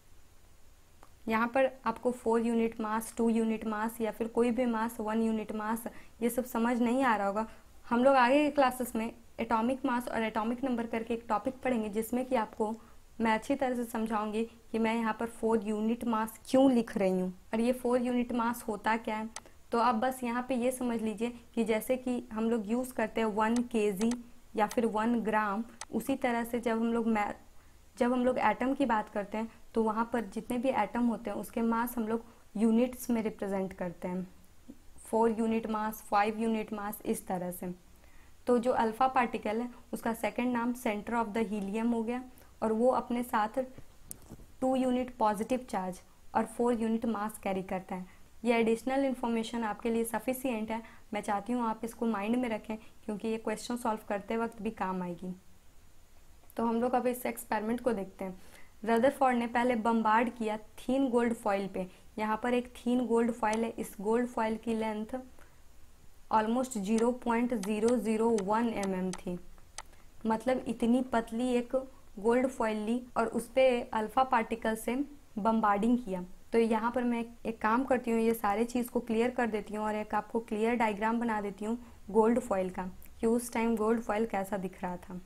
यहाँ पर आपको four unit mass, two unit mass या फिर कोई भी मास, वन यूनिट मास, ये सब समझ नहीं आ रहा होगा। हम लोग आगे के क्लासेस में एटॉमिक मास और एटॉमिक नंबर करके एक टॉपिक पढ़ेंगे जिसमें कि आपको मैं अच्छी तरह से समझाऊंगी कि मैं यहाँ पर फोर यूनिट मास क्यों लिख रही हूँ और ये फोर यूनिट मास होता क्या है। तो आप बस यहाँ पे ये समझ लीजिए कि जैसे कि हम लोग यूज़ करते हैं वन केजी या फिर वन ग्राम, उसी तरह से जब हम लोग मै जब हम लोग एटम की बात करते हैं तो वहाँ पर जितने भी एटम होते हैं उसके मास हम लोग यूनिट्स में रिप्रेजेंट करते हैं। Four unit mass, five unit mass, इस तरह से। तो जो अल्फ़ा पार्टिकल है उसका सेकंड नाम सेंटर ऑफ द हीलियम हो गया और वो अपने साथ टू यूनिट पॉजिटिव चार्ज और फोर यूनिट मास कैरी करता है। ये एडिशनल इन्फॉर्मेशन आपके लिए सफिशिएंट है। मैं चाहती हूँ आप इसको माइंड में रखें क्योंकि ये क्वेश्चन सॉल्व करते वक्त भी काम आएगी। तो हम लोग अब इस एक्सपेरिमेंट को देखते हैं। रदरफोर्ड ने पहले बम्बार्ड किया थीन गोल्ड फॉइल पे। यहाँ पर एक थीन गोल्ड फॉइल है। इस गोल्ड फॉइल की length almost zero point zero zero one M M थी, मतलब इतनी पतली एक गोल्ड फॉइल ली और उस पर अल्फ़ा पार्टिकल से बम्बार्डिंग किया। तो यहाँ पर मैं एक काम करती हूँ, ये सारे चीज़ को क्लियर कर देती हूँ और एक आपको क्लियर डायग्राम बना देती हूँ गोल्ड फॉइल का, कि उस टाइम गोल्ड फॉइल कैसा दिख रहा था।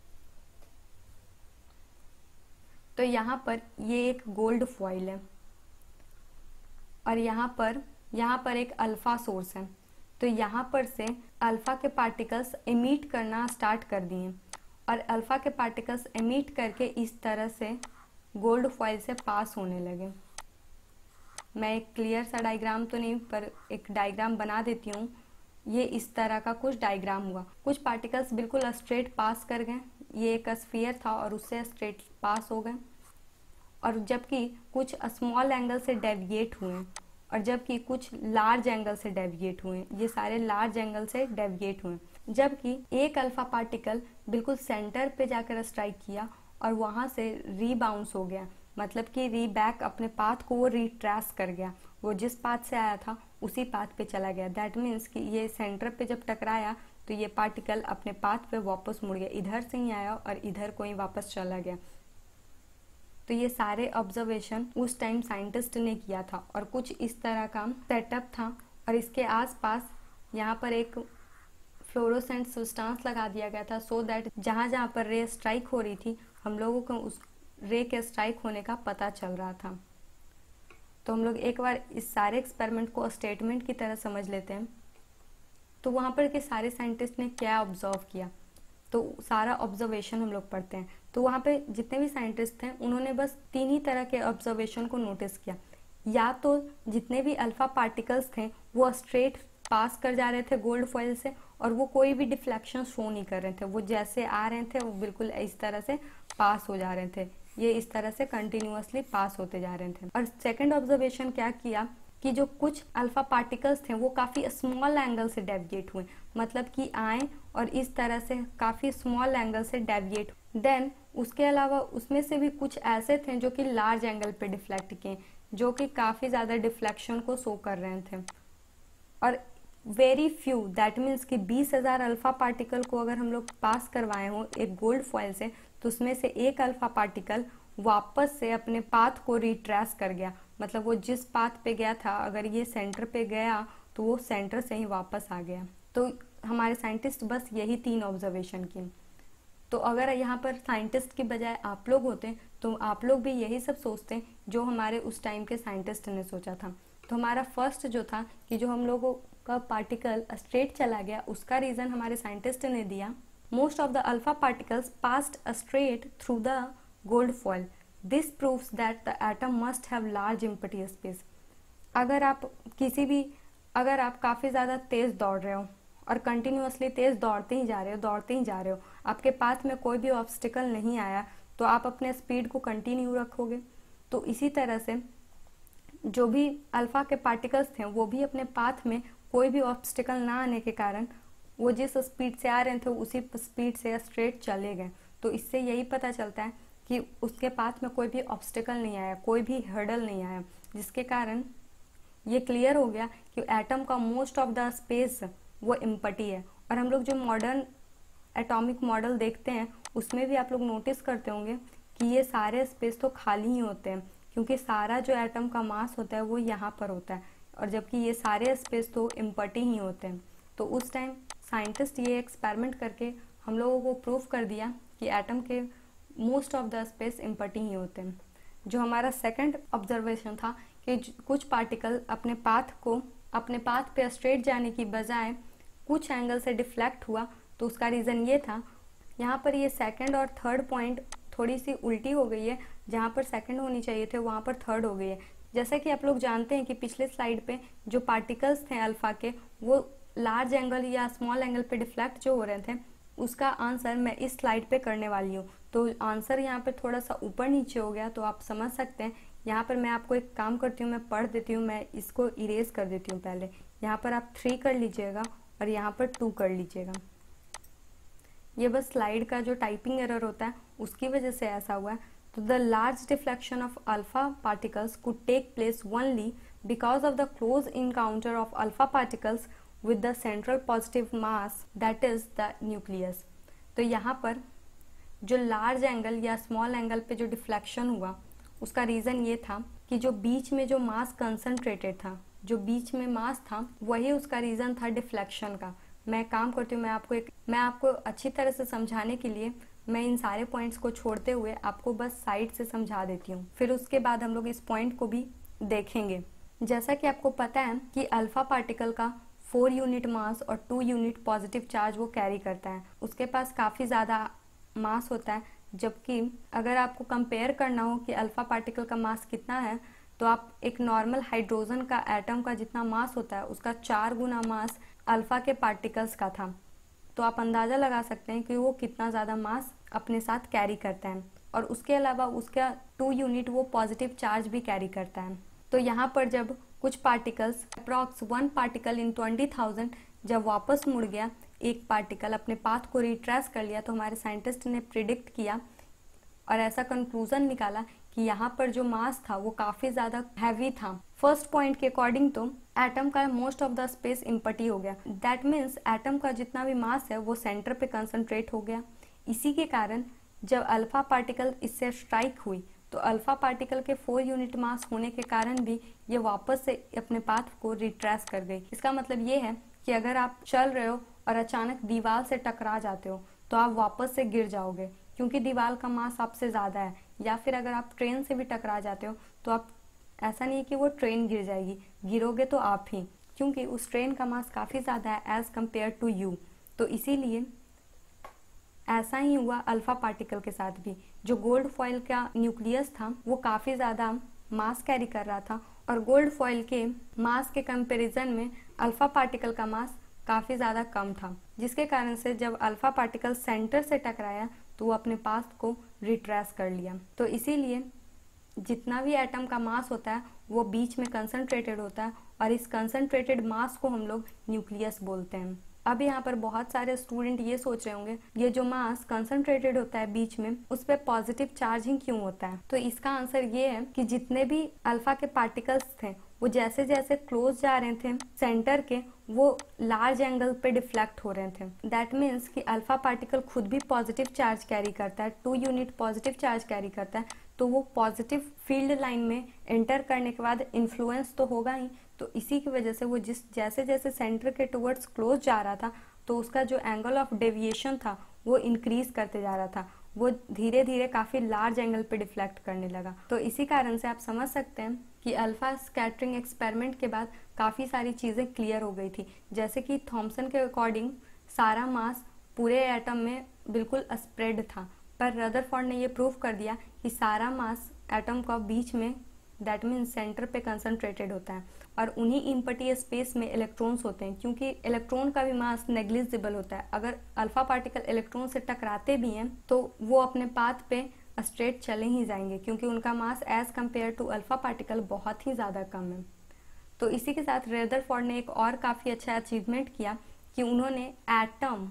तो यहाँ पर ये एक गोल्ड फॉइल है और यहाँ पर यहाँ पर एक अल्फा सोर्स है। तो यहाँ पर से अल्फा के पार्टिकल्स एमिट करना स्टार्ट कर दिए और अल्फा के पार्टिकल्स एमिट करके इस तरह से गोल्ड फॉइल से पास होने लगे। मैं एक क्लियर सा डायग्राम तो नहीं पर एक डायग्राम बना देती हूँ। ये इस तरह का कुछ डायग्राम हुआ, कुछ पार्टिकल्स बिल्कुल स्ट्रेट पास कर गए, ये एक स्फीयर था और उससे स्ट्रेट पास हो गए, और जबकि कुछ स्मॉल एंगल से डेविएट हुए और जबकि कुछ लार्ज एंगल से डेविएट हुए, ये सारे लार्ज एंगल से डेविएट हुए। जबकि एक अल्फा पार्टिकल बिल्कुल सेंटर पे जाकर स्ट्राइक किया और वहाँ से रीबाउंस हो गया, मतलब कि री बैक अपने पाथ को वो रिट्रेस कर गया, वो जिस पाथ से आया था उसी पाथ पे चला गया। दैट मीन्स कि ये सेंटर पे जब टकराया तो ये पार्टिकल अपने पाथ पे वापस मुड़ गया, इधर से ही आया और इधर को ही वापस चला गया। तो ये सारे ऑब्जर्वेशन उस टाइम साइंटिस्ट ने किया था और कुछ इस तरह का सेटअप था। और इसके आसपास यहाँ पर एक फ्लोरोसेंट सब्सटेंस लगा दिया गया था, सो दैट जहाँ जहाँ पर रे स्ट्राइक हो रही थी हम लोगों को उस रे के स्ट्राइक होने का पता चल रहा था। तो हम लोग एक बार इस सारे एक्सपेरिमेंट को स्टेटमेंट की तरह समझ लेते हैं। तो वहाँ पर के सारे साइंटिस्ट ने क्या ऑब्जर्व किया, तो सारा ऑब्जर्वेशन हम लोग पढ़ते हैं। तो वहाँ पे जितने भी साइंटिस्ट थे उन्होंने बस तीन ही तरह के ऑब्जर्वेशन को नोटिस किया। या तो जितने भी अल्फा पार्टिकल्स थे वो स्ट्रेट पास कर जा रहे थे गोल्ड फॉइल से और वो कोई भी डिफ्लेक्शन शो नहीं कर रहे थे, वो जैसे आ रहे थे वो बिल्कुल इस तरह से पास हो जा रहे थे, ये इस तरह से कंटिन्यूअसली पास होते जा रहे थे। और सेकंड ऑब्जर्वेशन क्या किया कि जो कुछ अल्फा पार्टिकल्स थे वो काफ़ी स्मॉल एंगल से डेविएट हुए, मतलब कि आए और इस तरह से काफ़ी स्मॉल एंगल से डेविएट। देन उसके अलावा उसमें से भी कुछ ऐसे थे जो कि लार्ज एंगल पे डिफ्लेक्ट किए, जो कि काफ़ी ज़्यादा डिफ्लेक्शन को शो कर रहे थे। और वेरी फ्यू, दैट मीन्स कि बीस हज़ार अल्फा पार्टिकल को अगर हम लोग पास करवाए हों एक गोल्ड फॉइल से, तो उसमें से एक अल्फा पार्टिकल वापस से अपने पाथ को रिट्रेस कर गया, मतलब वो जिस पाथ पे गया था अगर ये सेंटर पे गया तो वो सेंटर से ही वापस आ गया। तो हमारे साइंटिस्ट बस यही तीन ऑब्जर्वेशन की। तो अगर यहाँ पर साइंटिस्ट की बजाय आप लोग होते तो आप लोग भी यही सब सोचते जो हमारे उस टाइम के साइंटिस्ट ने सोचा था। तो हमारा फर्स्ट जो था कि जो हम लोगों का पार्टिकल स्ट्रेट चला गया, उसका रीज़न हमारे साइंटिस्ट ने दिया, most of the alpha particles passed straight through the gold foil, this proves that the atom must have large empty space. अगर आप किसी भी अगर आप काफ़ी ज़्यादा तेज़ दौड़ रहे हो और कंटिन्यूअसली तेज़ दौड़ते ही जा रहे हो दौड़ते ही जा रहे हो आपके पाथ में कोई भी ऑब्स्टिकल नहीं आया, तो आप अपने स्पीड को कंटिन्यू रखोगे। तो इसी तरह से जो भी अल्फा के पार्टिकल्स थे वो भी अपने पाथ में कोई भी ऑब्स्टिकल ना आने के कारण वो जिस स्पीड से आ रहे थे उसी स्पीड से स्ट्रेट चले गए। तो इससे यही पता चलता है कि उसके पाथ में कोई भी ऑब्स्टिकल नहीं आया, कोई भी हर्डल नहीं आया, जिसके कारण ये क्लियर हो गया कि एटम का मोस्ट ऑफ द स्पेस वो एम्प्टी है। और हम लोग जो मॉडर्न एटॉमिक मॉडल देखते हैं उसमें भी आप लोग नोटिस करते होंगे कि ये सारे स्पेस तो खाली ही होते हैं, क्योंकि सारा जो एटम का मास होता है वो यहाँ पर होता है, और जबकि ये सारे स्पेस तो एम्प्टी ही होते हैं। तो उस टाइम साइंटिस्ट ये एक्सपेरिमेंट करके हम लोगों को प्रूव कर दिया कि एटम के most of the space empty ही होते हैं। जो हमारा सेकंड ऑब्जर्वेशन था कि कुछ पार्टिकल अपने पाथ को अपने पाथ पे स्ट्रेट जाने की बजाय कुछ एंगल से डिफ्लेक्ट हुआ, तो उसका रीज़न ये था, यहाँ पर ये सेकंड और थर्ड पॉइंट थोड़ी सी उल्टी हो गई है, जहाँ पर सेकंड होनी चाहिए थे वहाँ पर थर्ड हो गई है। जैसा कि आप लोग जानते हैं कि पिछले स्लाइड पे जो पार्टिकल्स थे अल्फा के वो लार्ज एंगल या स्मॉल एंगल पे डिफ्लेक्ट जो हो रहे थे, उसका आंसर मैं इस स्लाइड पे करने वाली हूँ। तो आंसर यहाँ पे थोड़ा सा ऊपर नीचे हो गया, तो आप समझ सकते हैं। यहाँ पर मैं आपको एक काम करती हूँ, मैं पढ़ देती हूँ, मैं इसको इरेज कर देती हूँ पहले। यहाँ पर आप थ्री कर लीजिएगा और यहाँ पर टू कर लीजिएगा। ये बस स्लाइड का जो टाइपिंग एरर होता है उसकी वजह से ऐसा हुआ है। तो the large deflection of alpha particles could take place only because of the close encounter of alpha particles with the central positive mass that is the nucleus. तो यहाँ पर जो लार्ज एंगल या स्मॉल एंगल पे जो डिफ्लेक्शन हुआ उसका रीज़न ये था कि जो बीच में जो मास कंसंट्रेटेड था, जो बीच में मास था, वही उसका रीज़न था डिफ्लेक्शन का। मैं काम करती हूँ, मैं आपको एक मैं आपको अच्छी तरह से समझाने के लिए मैं इन सारे पॉइंट्स को छोड़ते हुए आपको बस साइड से समझा देती हूँ, फिर उसके बाद हम लोग इस पॉइंट को भी देखेंगे। जैसा कि आपको पता है कि अल्फा पार्टिकल का फोर यूनिट मास और टू यूनिट पॉजिटिव चार्ज वो कैरी करता है, उसके पास काफ़ी ज़्यादा मास होता है। जबकि अगर आपको कंपेयर करना हो कि अल्फा पार्टिकल का मास कितना है, तो आप एक नॉर्मल हाइड्रोजन का एटम का जितना मास होता है उसका चार गुना मास अल्फा के पार्टिकल्स का था। तो आप अंदाज़ा लगा सकते हैं कि वो कितना ज़्यादा मास अपने साथ कैरी करता है। और उसके अलावा उसका टू यूनिट वो पॉजिटिव चार्ज भी कैरी करता है। तो यहाँ पर जब कुछ particles approx one particle in twenty thousand जब वापस मुड़ गया, एक पार्टिकल अपने पाथ को रिट्रेस कर लिया, तो हमारे साइंटिस्ट ने प्रिडिक्ट किया और ऐसा कंक्लूजन निकाला कि यहाँ पर जो मास था वो काफ़ी ज़्यादा हैवी था। फर्स्ट पॉइंट के अकॉर्डिंग तो एटम का most of the space empty हो गया। दैट मीन्स एटम का जितना भी मास है वो सेंटर पे कंसंट्रेट हो गया। इसी के कारण जब अल्फा पार्टिकल इससे स्ट्राइक हुई तो अल्फा पार्टिकल के फोर यूनिट मास होने के कारण भी ये वापस से अपने पाथ को रिट्रेस कर गई। इसका मतलब ये है कि अगर आप चल रहे हो और अचानक दीवार से टकरा जाते हो तो आप वापस से गिर जाओगे, क्योंकि दीवार का मास आपसे ज़्यादा है। या फिर अगर आप ट्रेन से भी टकरा जाते हो तो आप ऐसा नहीं है कि वो ट्रेन गिर जाएगी, गिरोगे तो आप ही, क्योंकि उस ट्रेन का मास काफ़ी ज़्यादा है एज़ कम्पेयर टू यू। तो इसीलिए ऐसा ही हुआ अल्फा पार्टिकल के साथ भी। जो गोल्ड फॉइल का न्यूक्लियस था वो काफ़ी ज़्यादा मास कैरी कर रहा था और गोल्ड फॉइल के मास के कंपैरिजन में अल्फा पार्टिकल का मास काफ़ी ज़्यादा कम था, जिसके कारण से जब अल्फा पार्टिकल सेंटर से टकराया तो वो अपने पाथ को रिट्रेस कर लिया। तो इसीलिए जितना भी एटम का मास होता है वो बीच में कंसंट्रेटेड होता है और इस कंसंट्रेटेड मास को हम लोग न्यूक्लियस बोलते हैं। अब यहाँ पर बहुत सारे स्टूडेंट ये सोच रहे होंगे ये जो मास कंसंट्रेटेड होता है बीच में उस पर पॉजिटिव चार्जिंग क्यों होता है। तो इसका आंसर ये है कि जितने भी अल्फा के पार्टिकल्स थे वो जैसे जैसे क्लोज जा रहे थे सेंटर के, वो लार्ज एंगल पे डिफ्लेक्ट हो रहे थे। दैट मीन्स कि अल्फा पार्टिकल खुद भी पॉजिटिव चार्ज कैरी करता है, two unit positive charge carry करता है, तो वो पॉजिटिव फील्ड लाइन में एंटर करने के बाद इन्फ्लुएंस तो होगा ही। तो इसी की वजह से वो जिस जैसे जैसे सेंटर के टुवर्ड्स क्लोज जा रहा था तो उसका जो एंगल ऑफ डेविएशन था वो इंक्रीज करते जा रहा था, वो धीरे धीरे काफ़ी लार्ज एंगल पे डिफ्लेक्ट करने लगा। तो इसी कारण से आप समझ सकते हैं कि अल्फा स्कैटरिंग एक्सपेरिमेंट के बाद काफ़ी सारी चीज़ें क्लियर हो गई थी। जैसे कि थॉमसन के अकॉर्डिंग सारा मास पूरे एटम में बिल्कुल स्प्रेड था, पर रदरफोर्ड ने ये प्रूव कर दिया कि सारा मास एटम का बीच में, दैट मीन्स सेंटर पे कंसंट्रेटेड होता है और उन्हीं इम्पटी स्पेस में इलेक्ट्रॉन्स होते हैं, क्योंकि इलेक्ट्रॉन का भी मास नेग्लिजिबल होता है। अगर अल्फा पार्टिकल इलेक्ट्रॉन से टकराते भी हैं तो वो अपने पाथ पे स्ट्रेट चले ही जाएंगे, क्योंकि उनका mass as compare to alpha particle बहुत ही ज़्यादा कम है। तो इसी के साथ रदरफोर्ड ने एक और काफ़ी अच्छा अचीवमेंट किया कि उन्होंने एटम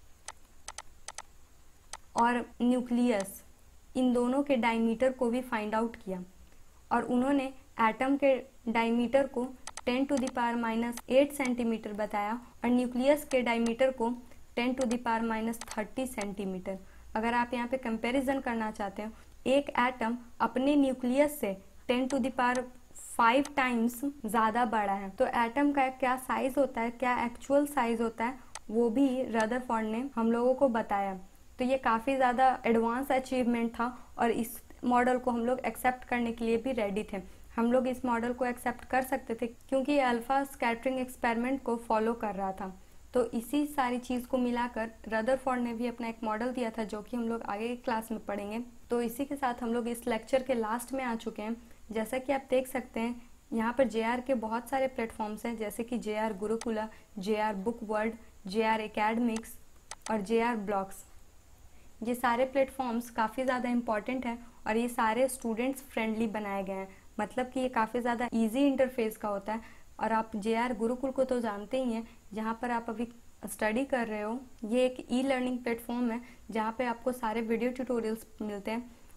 और न्यूक्लियस इन दोनों के डायमीटर को भी फाइंड आउट किया और उन्होंने एटम के डायमीटर को ten to the power minus eight centimetre बताया और न्यूक्लियस के डायमीटर को ten to the power minus thirty centimetre. अगर आप यहाँ पे कंपैरिजन करना चाहते हो, एक एटम अपने न्यूक्लियस से ten to the power five times ज़्यादा बड़ा है। तो एटम का क्या साइज़ होता है, क्या एक्चुअल साइज़ होता है, वो भी रदरफोर्ड ने हम लोगों को बताया। तो ये काफ़ी ज़्यादा एडवांस अचीवमेंट था और इस मॉडल को हम लोग एक्सेप्ट करने के लिए भी रेडी थे। हम लोग इस मॉडल को एक्सेप्ट कर सकते थे क्योंकि ये अल्फा स्कैटरिंग एक्सपेरिमेंट को फॉलो कर रहा था। तो इसी सारी चीज़ को मिलाकर रदरफोर्ड ने भी अपना एक मॉडल दिया था जो कि हम लोग आगे की क्लास में पढ़ेंगे। तो इसी के साथ हम लोग इस लेक्चर के लास्ट में आ चुके हैं। जैसा कि आप देख सकते हैं यहाँ पर जे आर के बहुत सारे प्लेटफॉर्म्स हैं, जैसे कि J R Gurukula, J R book world, J R academics और जे आर ब्लॉग्स। ये सारे प्लेटफॉर्म्स काफ़ी ज़्यादा इम्पॉर्टेंट हैं और ये सारे स्टूडेंट्स फ्रेंडली बनाए गए हैं, मतलब कि ये काफ़ी ज़्यादा इजी इंटरफेस का होता है। और आप जे आर गुरुकुल को तो जानते ही हैं, जहाँ पर आप अभी स्टडी कर रहे हो। ये एक ई लर्निंग प्लेटफॉर्म है जहाँ पे आपको सारे वीडियो ट्यूटोरियल्स मिलते हैं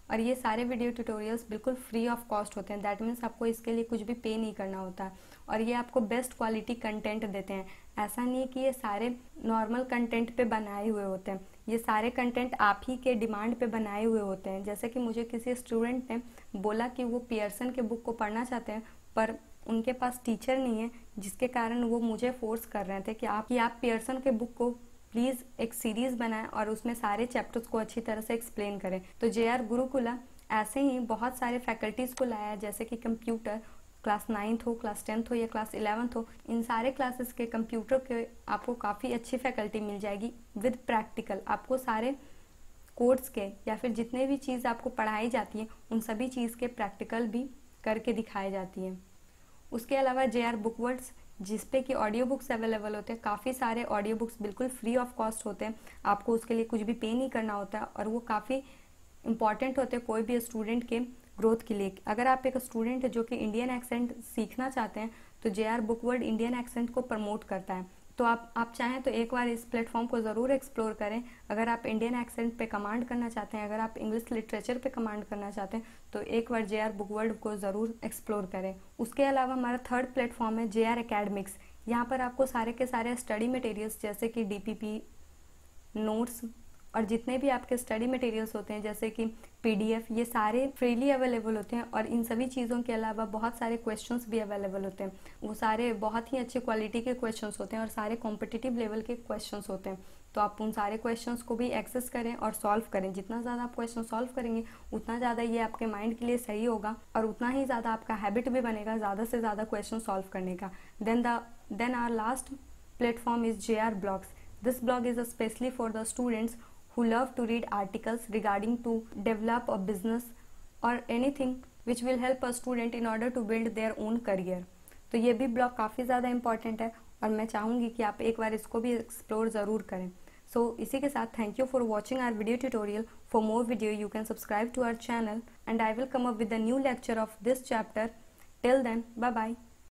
और ये सारे वीडियो ट्यूटोरियल्स बिल्कुल फ्री ऑफ कॉस्ट होते हैं। दैट मीन्स आपको इसके लिए कुछ भी पे नहीं करना होता है और ये आपको बेस्ट क्वालिटी कंटेंट देते हैं। ऐसा नहीं है कि ये सारे नॉर्मल कंटेंट पे बनाए हुए होते हैं, ये सारे कंटेंट आप ही के डिमांड पे बनाए हुए होते हैं। जैसे कि मुझे किसी स्टूडेंट ने बोला कि वो पियर्सन के बुक को पढ़ना चाहते हैं पर उनके पास टीचर नहीं है, जिसके कारण वो मुझे फोर्स कर रहे थे कि आप कि आप पियर्सन के बुक को प्लीज़ एक सीरीज़ बनाएं और उसमें सारे चैप्टर्स को अच्छी तरह से एक्सप्लेन करें। तो जे आर गुरुकुला ऐसे ही बहुत सारे फैकल्टीज़ को लाया, जैसे कि कंप्यूटर क्लास नाइन्थ हो, क्लास टेंथ हो या क्लास इलेवंथ हो, इन सारे क्लासेस के कंप्यूटर के आपको काफ़ी अच्छी फैकल्टी मिल जाएगी विद प्रैक्टिकल। आपको सारे कोर्स के या फिर जितने भी चीज़ आपको पढ़ाई जाती है उन सभी चीज़ के प्रैक्टिकल भी करके दिखाई जाती है। उसके अलावा जे आर बुक वर्ल्ड्स, जिस पे कि ऑडियो बुक्स अवेलेबल होते हैं, काफ़ी सारे ऑडियो बुक्स बिल्कुल फ्री ऑफ कॉस्ट होते हैं, आपको उसके लिए कुछ भी पे नहीं करना होता है और वो काफ़ी इंपॉर्टेंट होते हैं कोई भी स्टूडेंट के ग्रोथ के लिए। अगर आप एक स्टूडेंट है जो कि इंडियन एक्सेंट सीखना चाहते हैं तो J R book world Indian accent को प्रमोट करता है। तो आप आप चाहें तो एक बार इस प्लेटफॉर्म को ज़रूर एक्सप्लोर करें। अगर आप इंडियन एक्सेंट पे कमांड करना चाहते हैं, अगर आप इंग्लिश लिटरेचर पे कमांड करना चाहते हैं तो एक बार जे आर बुक वर्ल्ड को ज़रूर एक्सप्लोर करें। उसके अलावा हमारा थर्ड प्लेटफॉर्म है जे आर एकेडमिक्स। यहाँ पर आपको सारे के सारे स्टडी मटेरियल्स जैसे कि डी पी पी, नोट्स और जितने भी आपके स्टडी मटेरियल्स होते हैं जैसे कि पीडीएफ, ये सारे फ्रीली अवेलेबल होते हैं। और इन सभी चीज़ों के अलावा बहुत सारे क्वेश्चंस भी अवेलेबल होते हैं, वो सारे बहुत ही अच्छे क्वालिटी के क्वेश्चंस होते हैं और सारे कॉम्पिटिटिव लेवल के क्वेश्चंस होते हैं। तो आप उन सारे क्वेश्चंस को भी एक्सेस करें और सॉल्व करें। जितना ज़्यादा आप क्वेश्चन सॉल्व करेंगे उतना ज़्यादा ये आपके माइंड के लिए सही होगा और उतना ही ज़्यादा आपका हैबिट भी बनेगा ज़्यादा से ज़्यादा क्वेश्चन सॉल्व करने का। Then the then our last platform is J R blogs. This blog is especially for the students who love to read articles regarding to develop a business or anything which will help a student in order to build their own career. तो ये भी ब्लॉग काफ़ी ज़्यादा इंपॉर्टेंट है और मैं चाहूँगी कि आप एक बार इसको भी एक्सप्लोर ज़रूर करें। सो so, इसी के साथ thank you for watching our video tutorial. For more video you can subscribe to our channel and I will come up with the new lecture of this chapter. Till then, bye bye.